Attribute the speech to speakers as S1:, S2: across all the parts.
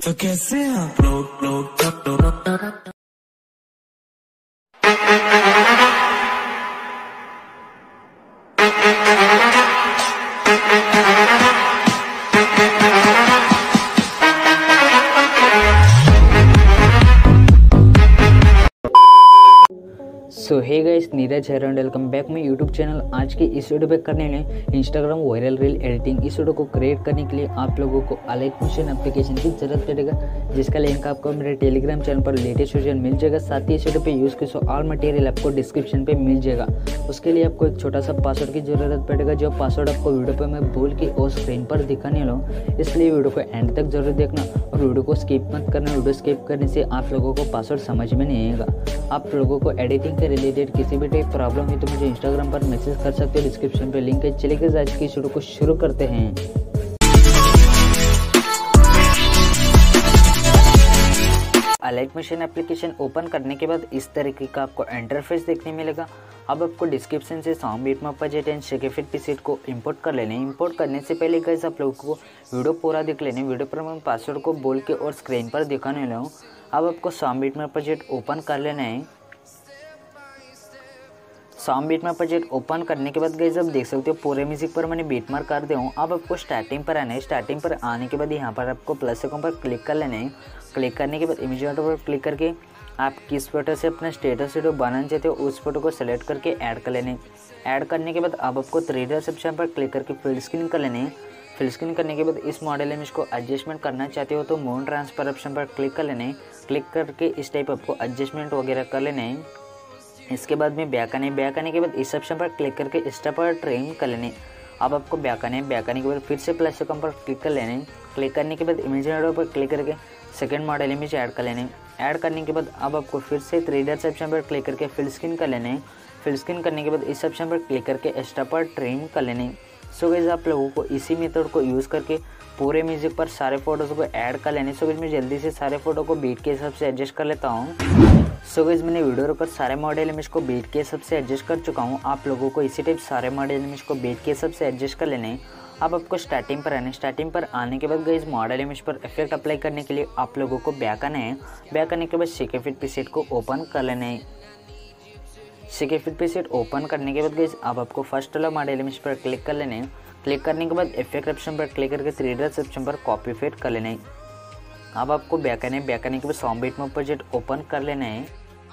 S1: तो कैसे आप लोग
S2: सो हे गाइस, नीरज है and welcome back my YouTube channel. आज की इस वीडियो पे करने में इंस्टाग्राम वायरल रील एडिटिंग। इस वीडियो को क्रिएट करने के लिए आप लोगों को अलाइट मोशन एप्लीकेशन की जरूरत पड़ेगा, जिसका लिंक आपको मेरे टेलीग्राम चैनल पर लेटेस्ट वर्जन मिल जाएगा। साथ ही इस वीडियो पे यूज़ की ऑल मटेरियल आपको डिस्क्रिप्शन पे मिल जाएगा। उसके लिए आपको एक छोटा सा पासवर्ड की जरूरत पड़ेगा, जो पासवर्ड आपको वीडियो पर मैं बोल के और स्क्रीन पर दिखाने वाला हूँ, इसलिए वीडियो को एंड तक जरूर देखना और वीडियो को स्किप मत करना। वीडियो स्किप करने से आप लोगों को पासवर्ड समझ में नहीं आएगा। आप लोगों को एडिटिंग के रिलेटेड किसी भी टाइप प्रॉब्लम है तो मुझे इंस्टाग्राम पर मैसेज कर सकते हो, डिस्क्रिप्शन पे लिंक है। चलिए गाइस, आज की वीडियो को शुरू करते हैं। अलाइट मोशन एप्लीकेशन ओपन करने के बाद इस तरीके का आपको इंटरफेस देखने मिलेगा। अब आपको डिस्क्रिप्शन से साउंड बीटमापर जेट एंड शेकेफिट पीसीट को इंपोर्ट कर लेने। इंपोर्ट करने से पहले गाइस आप लोगों को वीडियो पूरा देख लेने। वीडियो पर मैं पासवर्ड को बोल के और स्क्रीन पर दिखाने वाला हूँ। अब आपको साउंड बीटमापर जेट ओपन कर लेना है। साउंड बीटमापर जेट ओपन करने के बाद गाइस आप देख सकते हो पूरे म्यूजिक पर मैंने बीट मार्क कर दिया हूँ। अब आपको स्टार्टिंग पर आना है। स्टार्टिंग पर आने के बाद यहाँ पर आपको प्लस आइकन पर क्लिक कर लेना है। क्लिक करने के बाद इमेज फोटो पर क्लिक करके आप किस फोटो से अपना स्टेटस वीडियो बनाना चाहते हो उस फोटो को सेलेक्ट करके ऐड कर लेने। ऐड करने के बाद अब आपको 3D ऑप्शन पर क्लिक करके फिल स्क्रीन कर लेने। फिल स्क्रीन करने के बाद इस मॉडल इमेज को एडजस्टमेंट करना चाहते हो तो मून ट्रांसफर ऑप्शन पर क्लिक कर लेने। क्लिक करके इस टाइप आपको एडजस्टमेंट वगैरह कर लेने। इसके बाद में बैक आने के बाद इस ऑप्शन पर क्लिक करके स्टेप पर ट्रिम कर लेने। अब आपको बैक आने के बाद फिर से प्लस आइकन पर क्लिक कर लेने। क्लिक करने के बाद इमेज विंडो पर क्लिक करके सेकंड मॉडल इमेज ऐड कर लेने। ऐड करने के बाद अब आपको फिर से 3D ऑप्शन पर क्लिक करके फिल स्क्रीन कर लेने। फिल स्क्रीन करने के बाद इस ऑप्शन पर क्लिक करके स्टेप पर ट्रिम कर लेने। सो गाइस आप लोगों को इसी मेथड को यूज़ करके पूरे म्यूजिक पर सारे फोटोज़ को ऐड कर लेने। सो गाइस मैं जल्दी से सारे फोटो को बीट के हिसाब से एडजस्ट कर लेता हूँ। सो गाइस मैंने वीडियो पर सारे मॉडल इमेज को बीट के हिसाब से एडजस्ट कर चुका हूँ। आप लोगों को इसी टाइप सारे मॉडल इमेज को बीट के हिसाब से एडजस्ट कर लेने। अब आपको स्टार्टिंग पर आना है। स्टार्टिंग पर आने के बाद गाइस मॉडल इमेज पर इफेक्ट अप्लाई करने के लिए आप लोगों को बैक आना है। बैक आने के बाद शेकेफिट पीसेट को ओपन कर लेना है। शेकेफिट पीसेट ओपन करने के बाद गाइस अब आपको फर्स्ट वाला मॉडल इमेज पर क्लिक कर लेना है। क्लिक करने के बाद इफेक्ट ऑप्शन पर क्लिक करके 3D ऑप्शन पर कॉपी इफेक्ट कर लेना है। अब आपको बैक आने के बाद साउंड बीटमापर जेट ओपन कर लेना है।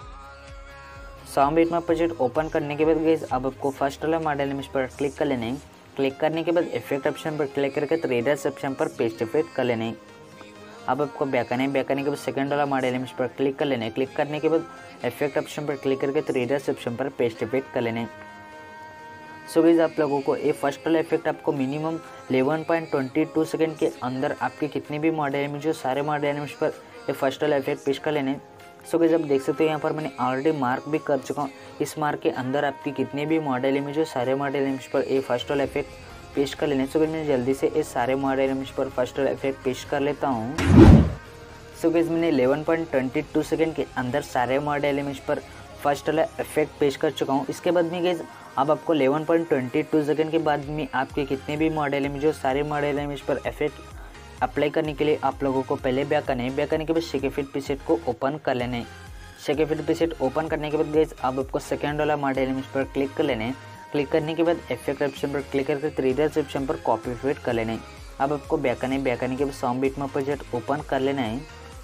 S2: साउंड बीटमापर जेट ओपन करने के बाद गाइस अब आपको फर्स्ट वाला मॉडल इमेज पर क्लिक कर लेना है। क्लिक करने के बाद इफेक्ट ऑप्शन पर क्लिक करके 3D ऑप्शन पर पेस्ट इफेक्ट कर लेना है। अब आपको बैक आने के बाद सेकंड वाला मॉडल इमेज पर क्लिक कर लेना है। क्लिक करने के बाद इफेक्ट ऑप्शन पर क्लिक करके 3D ऑप्शन पर पेस्ट इफेक्ट कर लेना है। सो गाइस आप लोगों को ये फर्स्ट वाला इफेक्ट आपको मिनिमम 11.22 सेकंड के अंदर आपके कितने भी मॉडल इमेज हो सारे मॉडल इमेज पर ये फर्स्ट वाला इफेक्ट पेश कर लेने। सो गाइस आप देख सकते हो यहाँ पर मैंने ऑलरेडी मार्क भी कर चुका हूँ। इस मार्क के अंदर आपकी कितने भी मॉडल इमेज हो सारे मॉडल इमेज पर ये फर्स्ट वाला इफेक्ट पेश कर लेने। सो गाइस मैं जल्दी से इस सारे मॉडल इमेज पर फर्स्ट वाला इफेक्ट पेश कर लेता हूँ। सो गाइस मैंने 11.22 सेकंड के अंदर सारे मॉडल इमेज पर फर्स्ट वाला इफेक्ट पेश कर चुका हूँ। इसके बाद में गाइस अब आपको 11.22 सेकंड के बाद में आपके कितने भी मॉडल इमेज हो सारे मॉडल इमेज पर इफेक्ट अप्लाई करने के लिए आप लोगों को पहले बैक आना है। बैक आने के बाद शेकेफिट पीसेट को ओपन कर लेना है। शेकेफिट पीसेट ओपन करने के बाद गाइस अब आपको सेकंड वाला मॉडल इमेज पर क्लिक कर लेना है। क्लिक करने के बाद इफेक्ट ऑप्शन पर क्लिक करके 3D ऑप्शन पर कॉपी इफेक्ट कर लेना है। अब आपको बैक आने के बाद साउंड बीटमापर जेट ओपन कर लेना है।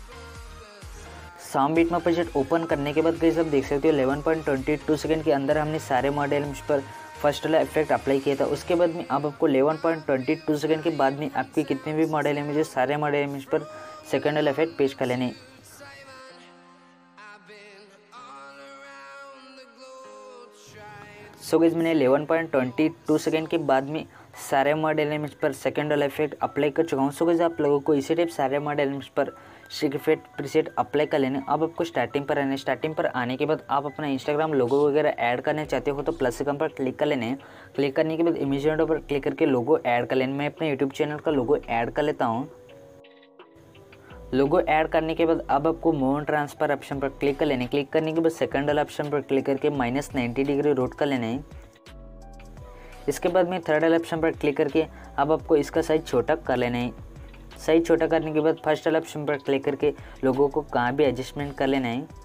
S2: साउंड बीटमापर जेट ओपन करने के बाद गाइस आप देख सकते हो 11.22 सेकंड के अंदर हमने सारे मॉडल इमेज पर फर्स्ट वाला इफेक्ट अप्लाई किया था। उसके बाद में अब आपको 11.22 सेकंड के बाद में आपके कितने भी मॉडल इमेज सारे मॉडल इमेज पर सेकंड वाला इफेक्ट पेश कर लेने। सो गाइस मैंने 11.22 सेकंड के बाद में सारे मॉडल इमेज पर सेकंड वाला इफेक्ट अप्लाई कर चुका हूँ। सो गाइस आप लोगों को इसी टाइप सारे मॉडल इमेज पर शेकेफिट प्रीसेट अप्लाई कर लेने। अब आपको स्टार्टिंग पर आना। स्टार्टिंग पर आने के बाद आप अपना इंस्टाग्राम लोगो वगैरह ऐड करना चाहते हो तो प्लस आइकन पर क्लिक कर लेने। क्लिक करने के बाद इमेज विंडो पर क्लिक करके लोगो ऐड कर लेने। मैं अपने यूट्यूब चैनल का लोगो ऐड कर लेता हूँ। लोगो ऐड करने के बाद अब आपको मून ट्रांसफर ऑप्शन पर क्लिक कर लेने। क्लिक करने के बाद सेकंड वाला ऑप्शन पर क्लिक करके -90 डिग्री रोट कर लेने। इसके बाद में थर्ड वाले ऑप्शन पर क्लिक करके अब आपको इसका साइज छोटा कर लेना है। साइज छोटा करने के बाद फर्स्ट वाला ऑप्शन पर क्लिक करके लोगो को कहाँ भी एडजस्टमेंट कर लेना है।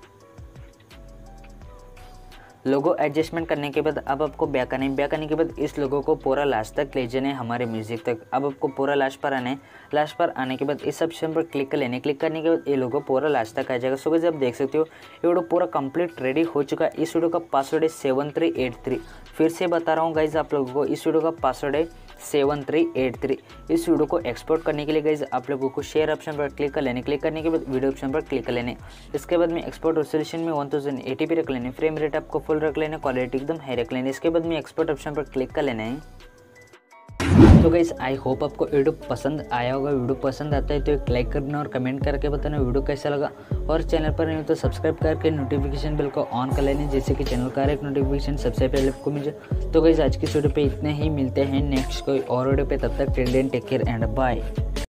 S2: लोगो एडजस्टमेंट करने के बाद अब आपको बैक आना है। बैक आने के बाद इस लोगो को पूरा लास्ट तक ले जाना है हमारे म्यूजिक तक। अब आपको पूरा लास्ट पर आना है। लास्ट पर आने के बाद इस ऑप्शन पर क्लिक कर लेना है। क्लिक करने के बाद ये लोगो पूरा लास्ट तक आ जाएगा। सो गाइस आप देख सकते हो ये वीडियो पूरा कंप्लीट रेडी हो चुका है। इस वीडियो का पासवर्ड है 7383। फिर से बता रहा हूँ गाइज आप लोगों को, इस वीडियो का पासवर्ड है 7383। इस वीडियो को एक्सपोर्ट करने के लिए गाइज आप लोगों को शेयर ऑप्शन पर क्लिक कर लेने। क्लिक करने के बाद वीडियो ऑप्शन पर क्लिक कर लेने। इसके बाद में एक्सपोर्ट रेजोल्यूशन में 1080p रख लेने। फ्रेम रेट आपको फुल रख लेना, क्वालिटी एकदम हाई रख लेने। इसके बाद में एक्सपोर्ट ऑप्शन पर क्लिक कर लेना है। तो गाइस आई होप आपको वीडियो पसंद आया होगा। वीडियो पसंद आता है तो एक लाइक करना और कमेंट करके बताना वीडियो कैसा लगा। और चैनल पर नहीं हो तो सब्सक्राइब करके नोटिफिकेशन बेल को ऑन कर लेने, जैसे कि चैनल का एक नोटिफिकेशन सबसे पहले आपको मिल जाए। तो गाइस आज की वीडियो पे इतने ही, मिलते हैं नेक्स्ट कोई और वीडियो पे। तब तक till then take care and bye.